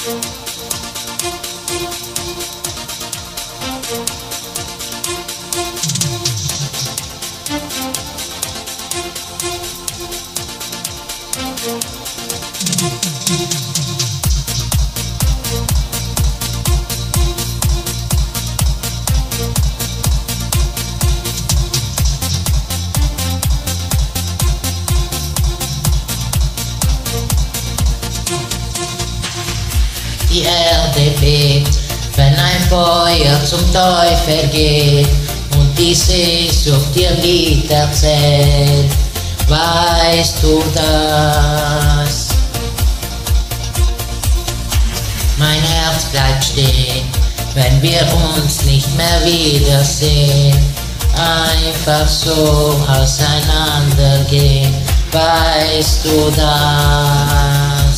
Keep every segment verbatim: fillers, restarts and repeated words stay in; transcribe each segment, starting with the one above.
Die Erde bebt, wenn ein Feuer zum Teufel geht und die Sehnsucht dir Lied erzählt. Weißt du das? Mein Herz bleibt stehen, wenn wir uns nicht mehr wiedersehen. Einfach so auseinandergehen. Weißt du das?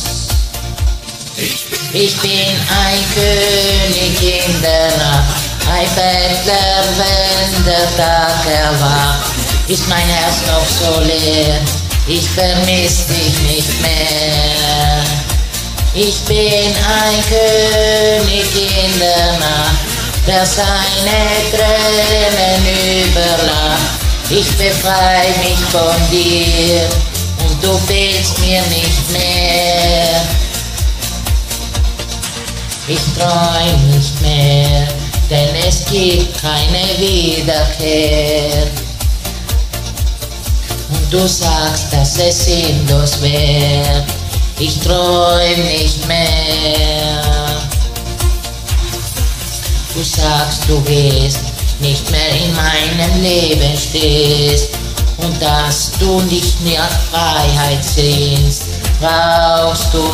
Ich bin ein König in der Nacht, ein Bettler, wenn der Tag erwacht. Ist mein Herz noch so leer, ich vermiss dich nicht mehr. Ich bin ein König in der Nacht, der seine Tränen überlacht. Ich befrei mich von dir und du fehlst mir nicht mehr. Ich träum nicht mehr, denn es gibt keine Wiederkehr. Und du sagst, dass es sinnlos wär. Ich träum nicht mehr. Du sagst, du gehst, nicht mehr in meinem Leben stehst. Und dass du nicht mehr nach Freiheit sehnst. Brauchst du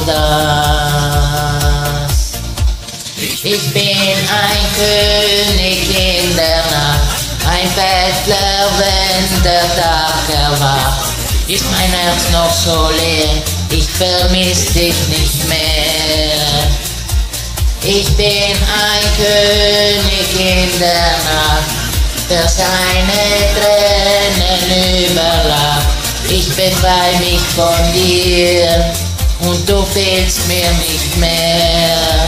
das? Ich bin ein König in der Nacht, ein Bettler, wenn der Tag erwacht. Ist mein Herz noch so leer, ich vermiss dich nicht mehr. Ich bin ein König in der Nacht, der seine Tränen überlacht. Ich befrei mich von dir und du fehlst mir nicht mehr.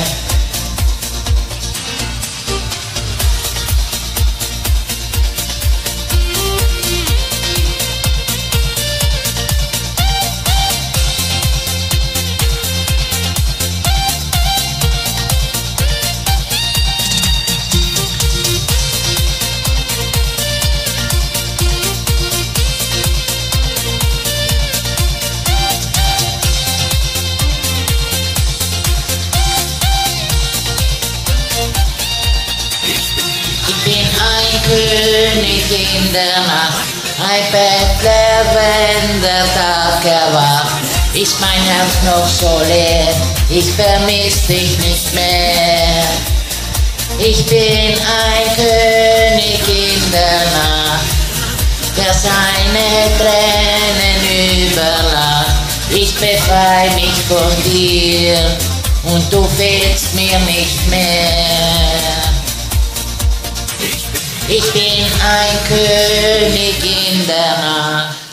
König in der Nacht, ein Bettler, wenn der Tag erwacht. Ist mein Herz noch so leer, ich vermiss dich nicht mehr. Ich bin ein König in der Nacht, der seine Tränen überlacht. Ich befrei mich von dir und du fehlst mir nicht mehr. Ich bin ein König in der Nacht.